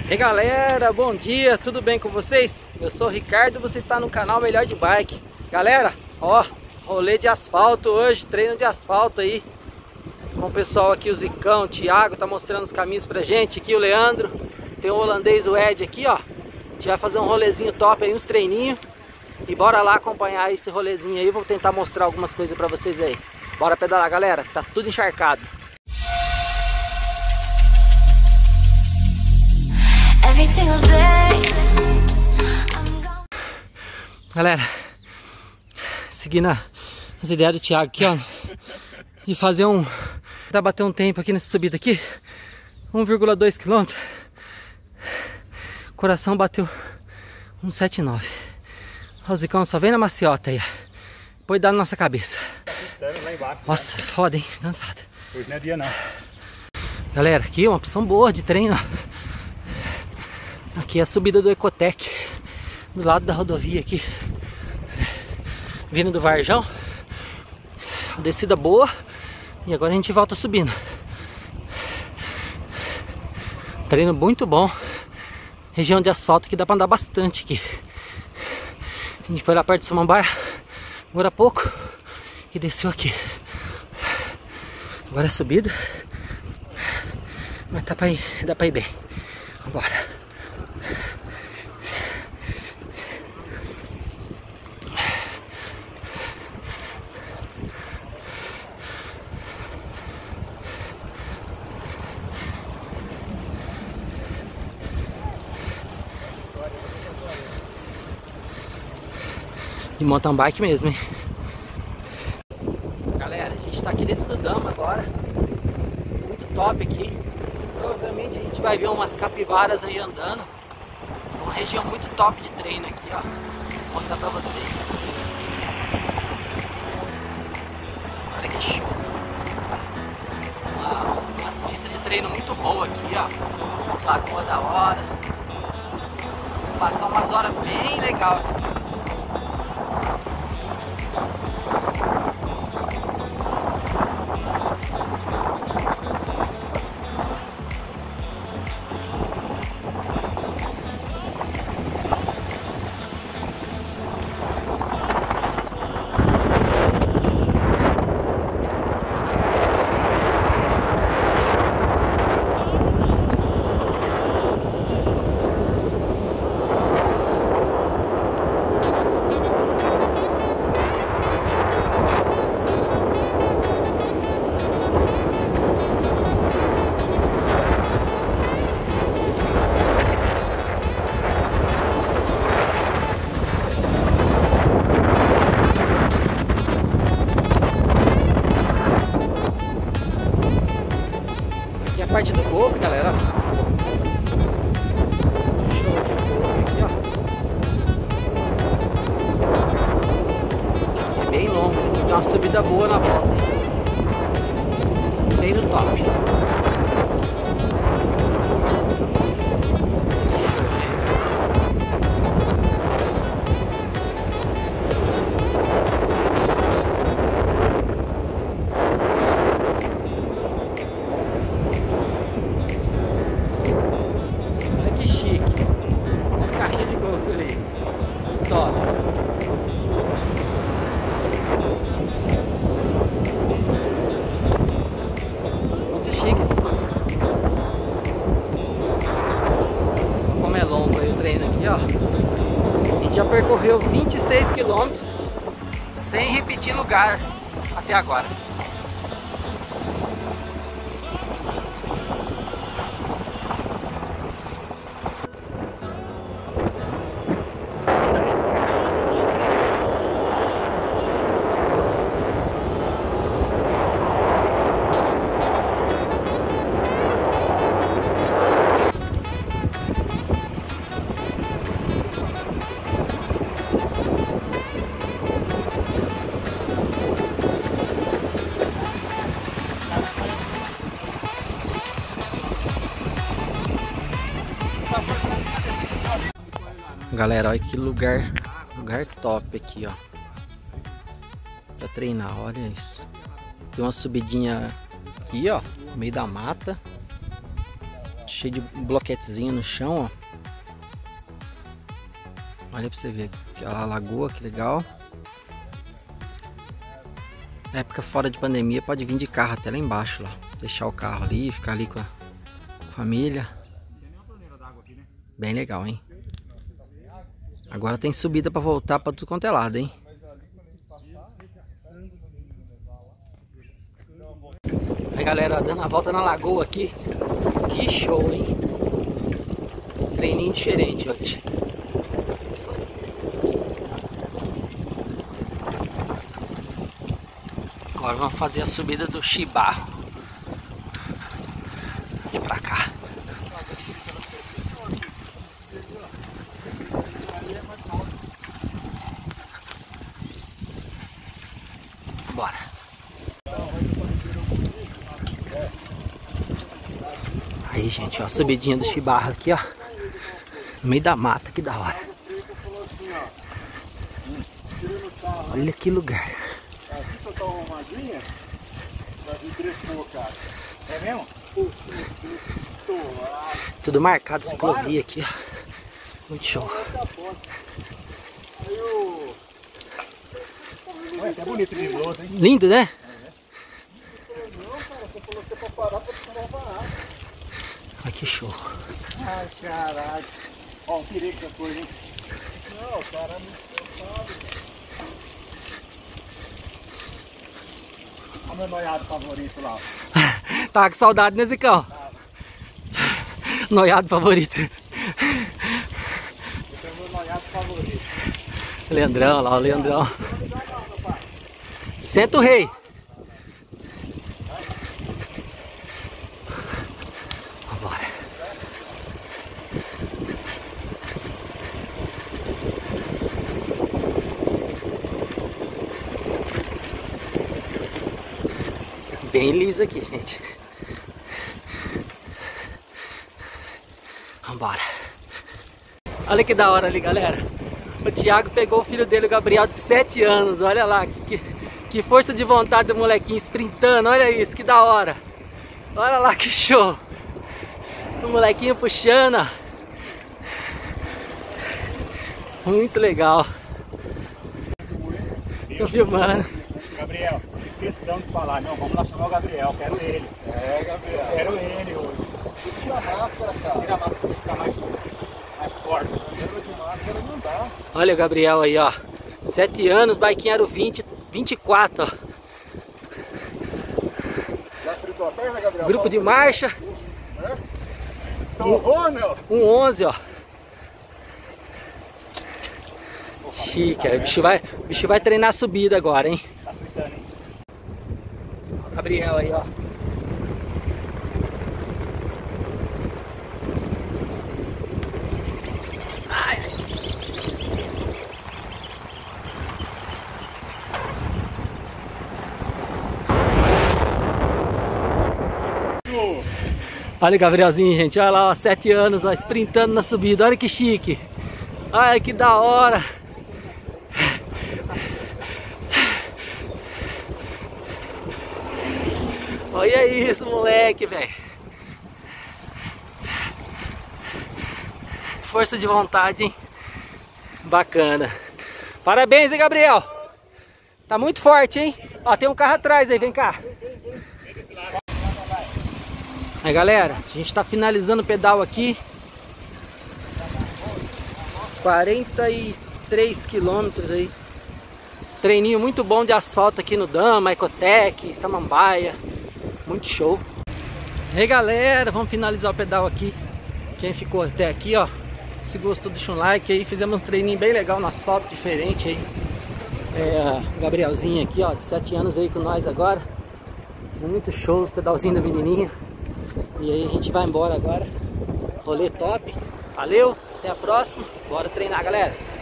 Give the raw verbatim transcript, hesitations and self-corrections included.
E aí galera, bom dia, tudo bem com vocês? Eu sou o Ricardo e você está no canal Melhor de Bike. Galera, ó, rolê de asfalto hoje, treino de asfalto aí com o pessoal aqui, o Zicão, o Thiago tá mostrando os caminhos pra gente. Aqui o Leandro, tem o holandês, o Ed aqui, ó. A gente vai fazer um rolezinho top aí, uns treininhos. E bora lá acompanhar esse rolezinho aí, vou tentar mostrar algumas coisas pra vocês aí. Bora pedalar galera, tá tudo encharcado. Galera, seguindo as ideias do Thiago aqui, ó, de fazer um, tentar bater um tempo aqui nessa subida aqui, um vírgula dois quilômetros. Coração bateu um sete nove. O Zicão só vem na maciota aí, ó. Depois dá na nossa cabeça. Nossa, foda, hein? Cansado. Hoje não é dia não. Galera, aqui é uma opção boa de treino, ó. Aqui é a subida do Ecotec, do lado da rodovia aqui, vindo do Varjão. Descida boa. E agora a gente volta subindo. Treino muito bom. Região de asfalto que dá pra andar bastante aqui. A gente foi lá perto de Samambaia agora há pouco e desceu aqui. Agora é subida, mas dá pra ir, dá pra ir bem. Vambora. De mountain bike mesmo, hein? Galera, a gente tá aqui dentro do Dama agora. Muito top aqui. Provavelmente a gente vai ver umas capivaras aí andando. Uma região muito top de treino aqui, ó. Vou mostrar pra vocês. Olha que show. Uma, umas pistas de treino muito boa aqui, ó. Umas lagoas da hora. Vou passar umas horas bem legal aqui. Parte do golfe, galera. Show de golfe aqui, ó. Aqui é bem longo, tem uma subida boa na volta. Bem no top. Como é longo aí o treino aqui, ó. A gente já percorreu vinte e seis quilômetros sem repetir lugar até agora. Galera, olha que lugar, lugar top aqui, ó. Pra treinar, olha isso. Tem uma subidinha aqui, ó, no meio da mata. cheio de bloquetezinho no chão, ó. Olha pra você ver, aquela lagoa, que legal. Época fora de pandemia, pode vir de carro até lá embaixo, lá. Deixar o carro ali, ficar ali com a família. Bem legal, hein? Agora tem subida pra voltar pra tudo quanto é lado, hein? Aí galera, dando a volta na lagoa aqui. Que show, hein? Treininho diferente hoje. Agora vamos fazer a subida do Chibarro. Vem pra cá. Bora. Aí, gente, ó, a subidinha do Chibarro aqui, ó. No meio da mata, que da hora. Olha que lugar. É mesmo? Tudo marcado, ciclovia aqui, ó. Muito show. Ué, é bonito de novo, hein? Lindo, né? Olha que show. Ai, caralho. Ó, um perigo essa coisa, hein? Não, cara, é muito cansado. Olha o meu noiado favorito lá. Tá com saudade, né, Zicão? Noiado favorito. Esse é o meu noiado favorito. Leandrão, lá o Leandrão. Senta o rei. Vambora. Bem liso aqui, gente. Vambora. Olha que da hora ali, galera. O Thiago pegou o filho dele, o Gabriel, de sete anos. Olha lá, que, que, que força de vontade do molequinho sprintando. Olha isso, que da hora. Olha lá que show. O molequinho puxando. Muito legal. Tô filmando. Gabriel, esqueci de falar. Não, vamos lá chamar o Gabriel. Quero ele. É, Gabriel. Quero ele hoje. Tira a máscara, cara. Tira a máscara pra você ficar mais, mais forte. De máscara não dá. Olha o Gabriel aí, ó. sete anos, baiquinho era o vinte, vinte e quatro, ó. Já fritou a perna, Gabriel? Grupo de marcha. É? Torrou, meu? Um onze, ó. Chique, aí o bicho vai, o bicho vai treinar a subida agora, hein? Tá fritando, hein? Gabriel aí, ó. Ai, ai. Olha o Gabrielzinho, gente. Olha lá, ó, sete anos, ó, sprintando na subida. Olha que chique. Olha que da hora. Olha isso, moleque, velho. Força de vontade, hein? Bacana. Parabéns, hein, Gabriel? Tá muito forte, hein? Ó, tem um carro atrás aí, vem cá. Aí, galera, a gente tá finalizando o pedal aqui. quarenta e três quilômetros aí. Treininho muito bom de asfalto aqui no Dama, Ecotec, Samambaia. Muito show. E aí, galera, vamos finalizar o pedal aqui. Quem ficou até aqui, ó, se gostou, deixa um like aí. Fizemos um treininho bem legal no asfalto, diferente aí. É, o Gabrielzinho aqui, ó, de sete anos, veio com nós agora. Muito show os pedalzinhos do menininho. E aí a gente vai embora agora. Rolê top. Valeu, até a próxima. Bora treinar, galera.